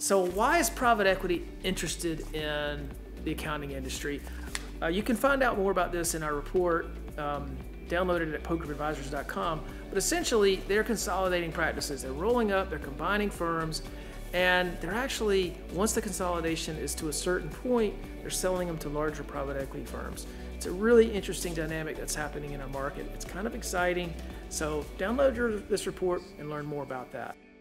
So why is private equity interested in the accounting industry? You can find out more about this in our report, downloaded at PoeGroupAdvisors.com. But essentially, they're consolidating practices. They're rolling up, they're combining firms, and they're actually, once the consolidation is to a certain point, they're selling them to larger private equity firms. It's a really interesting dynamic that's happening in our market. It's kind of exciting. So download this report and learn more about that.